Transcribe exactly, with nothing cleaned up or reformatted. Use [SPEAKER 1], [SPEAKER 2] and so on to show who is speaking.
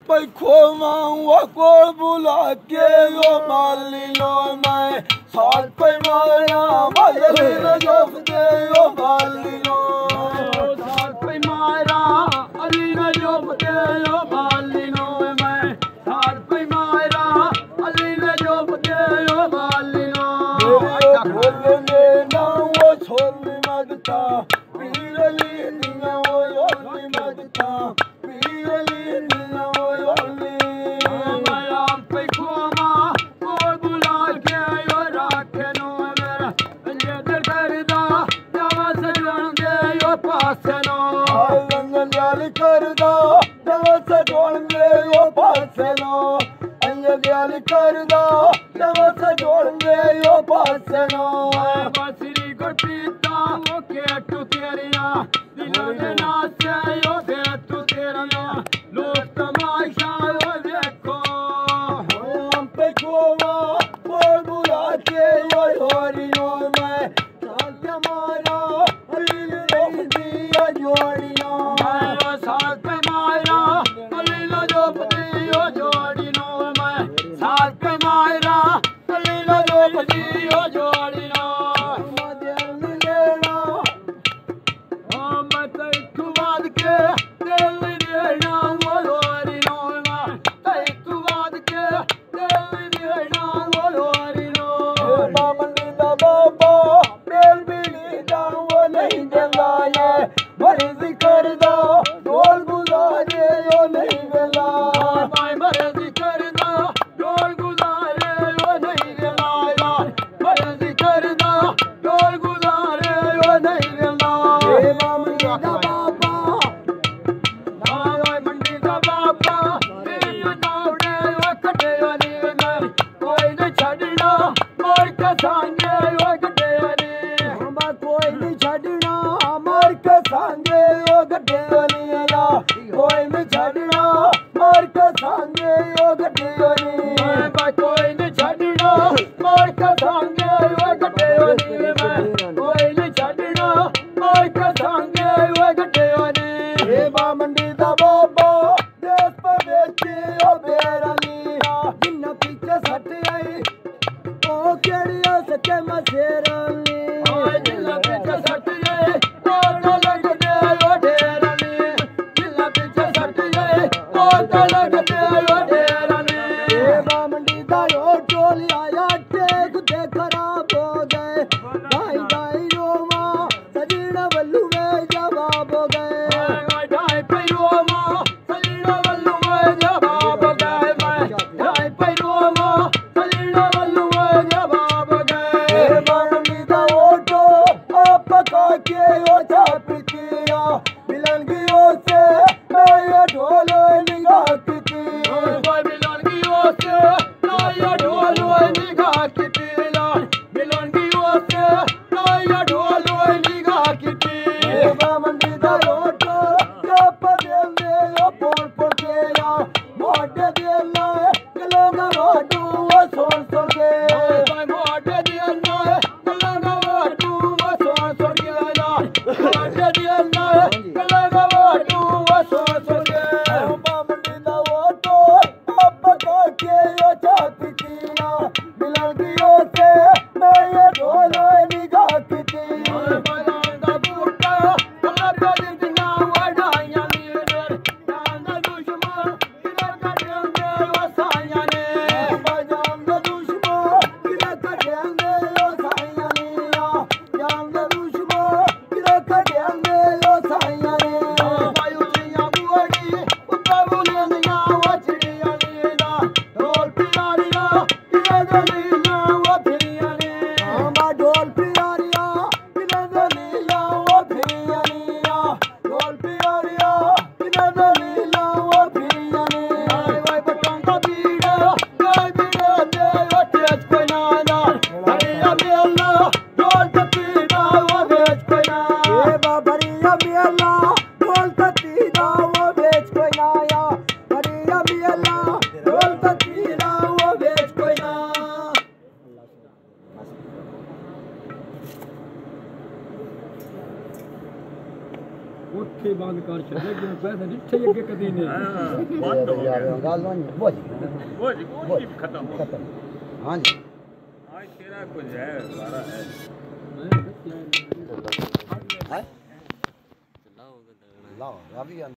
[SPEAKER 1] खोवा को बुला के यो मालियो मैं साथ पे माया माली न जोफ दे यो मालियो
[SPEAKER 2] साथ पे मारा अली न जोफ दे यो मालिनो मैं साथ पे मारा अली न जोफ दे यो मालिनो
[SPEAKER 1] खोलने ना वो छोड़ मगता पीर अली निया वो योली मगता पीर अली निया वो योली करदा दवस जोड़ में यो पासनो अन्य ज्ञान करदा दवस जोड़ में यो पासनो
[SPEAKER 2] बसरी गुरपीता वो के तू तेरिया दिलों में नाचे यो दे तू तेरा लोग तमाशा वो देखो
[SPEAKER 1] हम पे कोवा बोल बुला के यो होरियो मैं साथ हमारा अली नहीं दिया जोड़िया
[SPEAKER 2] साथ पे मायरा अली न जोफ दियो जोड़ी नो मैं साथ पे मायरा अली न जोफ दियो जोड़ी नो
[SPEAKER 1] दिल लेना
[SPEAKER 2] हम तई तू बात के दिल लेना वो लोरी नो मैं तई तू बात के दिल लेना वो लोरी नो
[SPEAKER 1] बामनी दा बाबा बेल बिली दा वो नहीं जलाए बड़ी जिक्र दा ढोल गुजारे यो नहीं वेला
[SPEAKER 2] माय मर्जी करदा ढोल गुजारे यो नहीं वेला मर्जी करदा ढोल गुजारे यो नहीं वेला
[SPEAKER 1] ए बामनी दा बाबा
[SPEAKER 2] हाय मंडी दा बाबा तेरी नावड़े ओ कटे वाली मैं कोई न छड़ना मोर के संगे ओ कटे वाली
[SPEAKER 1] हम कोई नहीं छड़ना मार के संगे ओ गड्ढे वाली कोई नहीं छड़ना मार के संगे ओ गड्ढे वाली
[SPEAKER 2] मैं कोई न छड़ना मोर के संगे ओ कटे वाली मैं कोई न छड़ना मोर के संगे ओ कटे वाली
[SPEAKER 1] हे बामंडी दा बाबा देश पर बेची ओ बेरानी जिन्ना पीछे सट आई ओ केड़िया सच्चे मसेरानी
[SPEAKER 2] ओए दिल पीछे सट गए ओ तो लग दे ओ ढेरानी दिल पीछे सट गए ओ तो लग दे ओ ढेरानी
[SPEAKER 1] हे बामंडी दा ओ चोली आया टेक दे खराब हो गए भाई भाई रोवा सजीना बल्लू में जवाब हो गए
[SPEAKER 2] ओए ढाई पैरो मां सलीना वल्लू में जवाब गए मैं ढाई पैरो मां सलीना वल्लू में जवाब गए
[SPEAKER 1] हे बामंडी दा ओ तो आप पका के ओ छापतिया मिलन की ओ से मैं ये ढोल निगाह की
[SPEAKER 2] कोई मिलन की ओर से ना ये ढोल ओए निगाह की पीला मिलन की ओर से ना ये ढोल ओए निगाह की पीला
[SPEAKER 1] बामंडी दा रोटो या पदेल दे या पोल पोल के या मोटे दिल ना गलोगा रोटू वो सोन सोन के
[SPEAKER 2] भाई मोटे दिल ना गलोगा रोटू वो सोन सोन के या मोटे दिल ना गलोगा रोटू वो सोन सोन के
[SPEAKER 1] बामंडी दा रोटो अब का के या छाती कीना मिलन की ओ से मैं ये ढोलो निगाह की ढोल पियारिया किने दलीला वो फिरियानिया ढोल पियारिया किने दलीला वो फिरियानिया
[SPEAKER 2] भाई बटों का बीड़ा कोई बीड़ा दे वो तेज कोई ना ना हरिया मेला ढोल का बीड़ा वो बेच कोई ना
[SPEAKER 1] ए बाबरिया मेला ढोल का तीरा वो बेच कोई ना या हरिया मेला ढोल का तीरा वो बेच कोई ना
[SPEAKER 2] بند کر چھڑے کہ پیسے ڈٹھے اگے کدی نہیں
[SPEAKER 1] بند ہو گیا گل نہیں بوجھ
[SPEAKER 2] بوجھ بوجھ ختم
[SPEAKER 1] ختم ہاں جی
[SPEAKER 2] آج تیرا کچھ ہے بارہ ہے
[SPEAKER 1] ہے لاؤ ابھی